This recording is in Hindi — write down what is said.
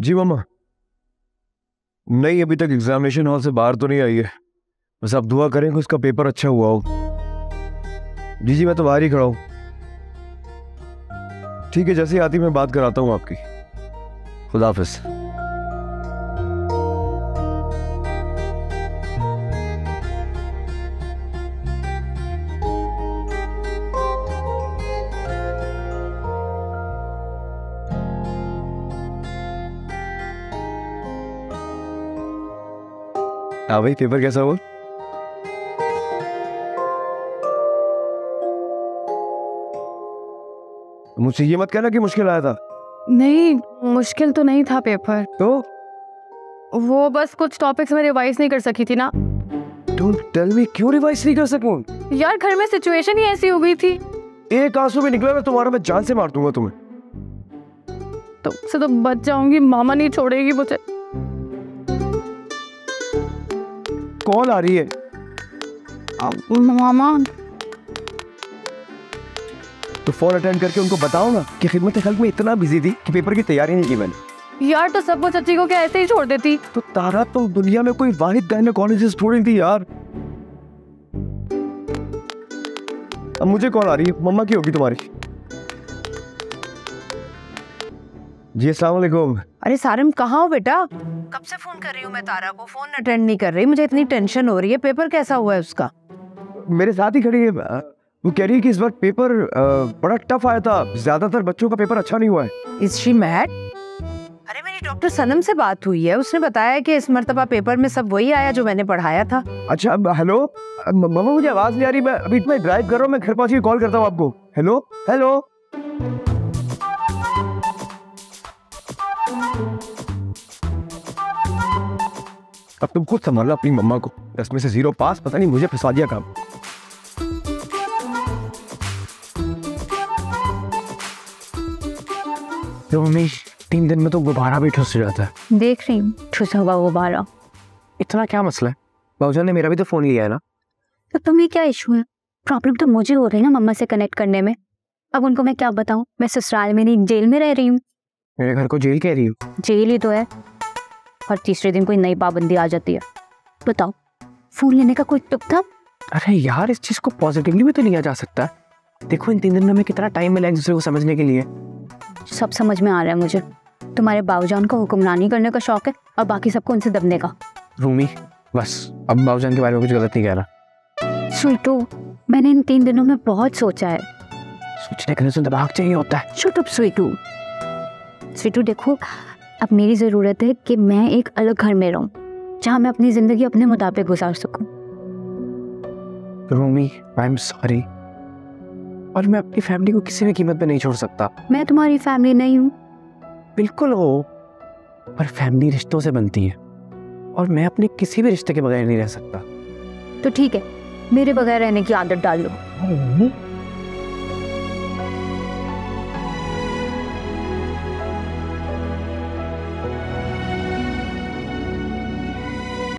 जी मम्मा। नहीं, अभी तक एग्जामिनेशन हॉल से बाहर तो नहीं आई है। बस आप दुआ करें कि उसका पेपर अच्छा हुआ हो। जी जी, मैं तो बाहर ही खड़ा हूँ। ठीक है, जैसे ही आती मैं बात कराता हूँ आपकी। खुदा हाफिज। हाँ भाई, पेपर कैसा हुआ? मुझसे ये मत कहना कि मुश्किल आया था। नहीं, मुश्किल तो नहीं था पेपर। तो वो बस कुछ टॉपिक्स में रिवाइज नहीं कर सकी थी ना। डोंट टेल मी, क्यों रिवाइज नहीं कर सकूं? यार घर में सिचुएशन ही ऐसी हो गई थी। एक आंसू भी निकला ना तुम्हारा, मैं जान से मार दूंगा तुम्हें। तुमसे तो बच जाऊंगी, मामा नहीं छोड़ेगी मुझे। कॉल आ रही है। मामा तो फोन अटेंड करके उनको बताओ ना कि खिदमत खल्क में इतना बिजी थी कि पेपर की तैयारी नहीं की मैंने। यार तो सब कुछ अच्छी को क्या ऐसे ही छोड़ देती? तो तारा, तुम दुनिया में कोई वाहिद गायनेकोलॉजिस्ट थोड़ी थी यार। अब मुझे कॉल आ रही है, मम्मा की होगी तुम्हारी। जी अस्सलाम वालेकुम। अरे सारिम, कहाँ हो बेटा? कब से फोन कर रही हूँ मैं तारा को, फोन अटेंड नहीं कर रही। मुझे इतनी टेंशन हो रही है। पेपर कैसा हुआ है उसका? मेरे साथ ही खड़ी है। वो कह रही है कि इस बार पेपर बड़ा टफ आया था, ज्यादातर बच्चों का पेपर अच्छा नहीं हुआ है। Is she mad? अरे मेरी डॉक्टर सनम से बात हुई है, उसने बताया कि इस मर्तबा पेपर में सब वही आया जो मैंने पढ़ाया था। अच्छा, हेलो मम्मा, मुझे आवाज नहीं आ रही। मैं अभी मैं ड्राइव कर रहा हूँ, मैं घर पहुंच के कॉल करता हूँ आपको। Hello hello. अब तुम खुद संभालो अपनी मम्मा को। 10 में से 0 पास, पता नहीं मुझे फंसा दिया काम। तो मम्मी 3 दिन में तो गुब्बारा भी ठुस जाता है। देख रही हूँ ठुसा हुआ गुब्बारा। इतना क्या मसला है? बाबूजान ने मेरा भी तो फोन लिया है ना। तो तुम्हें क्या इशू है? प्रॉब्लम तो मुझे हो रही है ना मम्मा से कनेक्ट करने में। अब उनको मैं क्या बताऊँ? मैं ससुराल में नहीं, जेल में रह रही हूँ। मेरे घर को जेल कह रही हूँ? जेल ही तो है। हर तीसरे दिन कोई नई पाबंदी आ जाती है। बताओ, फोन लेने का कोई तुक था? अरे यार, इस चीज को पॉजिटिवली भी तो लिया जा सकता है। देखो, इन 3 दिन में हमें कितना टाइम मिला एक दूसरे को समझने के लिए। सब समझ में आ रहा है मुझे। तुम्हारे बाबूजान को हुक्मरानी करने का शौक है और बाकी सबको उनसे दबने का। रूमी, बस अब बाबूजान के बारे में कुछ गलत नहीं कह रहा। स्वीटू, मैंने इन 3 दिनों में बहुत सोचा है। सोचने करने से दिमाग चाहिए होता है। Shut up Sweetu. स्वीटू देखो, अब मेरी ज़रूरत है कि मैं एक अलग घर में रहूं, जहां मैं अपनी ज़िंदगी अपने मुताबिक गुजार सकूं। रूमी, आई एम सॉरी, और मैं अपनी फैमिली को किसी भी कीमत पे नहीं छोड़ सकता। मैं तुम्हारी फैमिली नहीं हूँ। बिल्कुल हो, पर फैमिली रिश्तों से बनती है और मैं अपने किसी भी रिश्ते के बगैर नहीं रह सकता। तो ठीक है, मेरे बगैर रहने की आदत डाल लो।